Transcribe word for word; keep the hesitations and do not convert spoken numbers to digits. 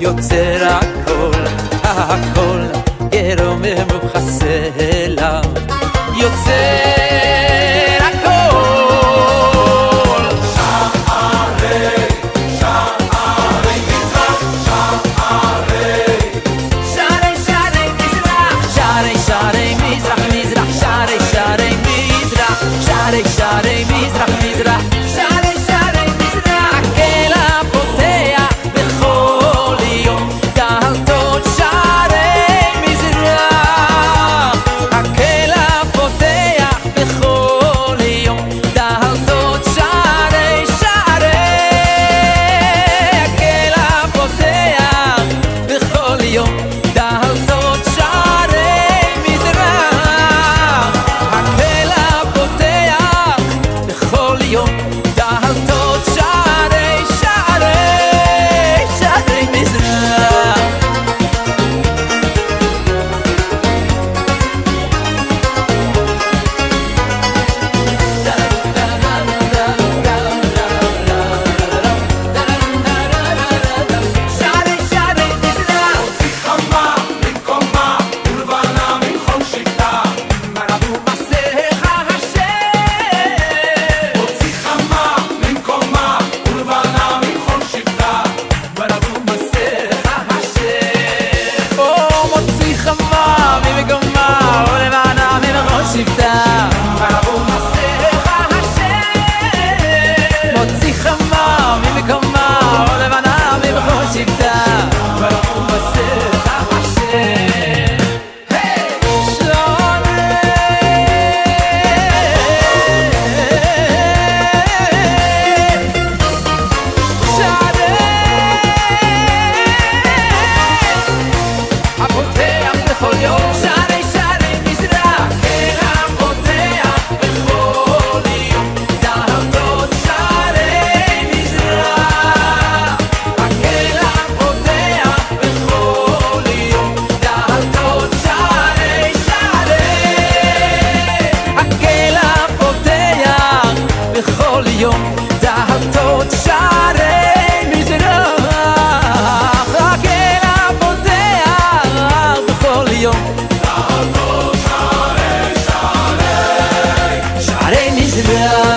יוצר הכל, הכל ירום ומחסלה יוצר הכל. שערי, שערי מזרח, שערי שערי שערי מזרח, שערי שערי מזרח, מזרח שערי שערי מזרח, שערי שערי מזרח, מזרח שערי שערי מזרח. הקהל הפותח בכל יום דלתות שערי מזרח, הקהל הפותח בכל יום דלתות שערי שערי, הקהל הפותח בכל יום דלתות שערי מזרח, הקהל הפותח בכל יום דלתות שערי שערי שערי מזרח. שערי שערי מזרח, הוציא חמה ממקומה ולבנה מכל שבטה, מרבו מסך השם, הוציא חמה ממקומה ולבנה מכל שבטה, מרבו מסך השם. או מוציא חמה ממקומה ולבנה מכל שבטה, מרבו מסך השם, מוציא חמה ממקומה ולבנה מכל שבטה, מרבו מסך השם. הפותח בכל יום שערי שערי מזרח, הקהל הפותח בכל יום דלתות שערי מזרח, הקהל הפותח בכל יום דלתות שערי שערי, הקהל הפותח בכל יום דלתות שערי מזרח, הקהל הפותח בכל יום דלתות שערי שערי שערי מזרח.